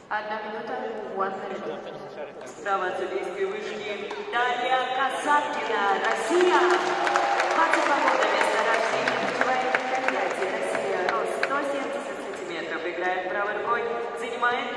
1 минута, 1 minute. Справа от судейской вышки Дарья Касаткина, Россия. 22 года, место рождения, называется Россия. Рост 170 сантиметров, играет правой рукой, занимает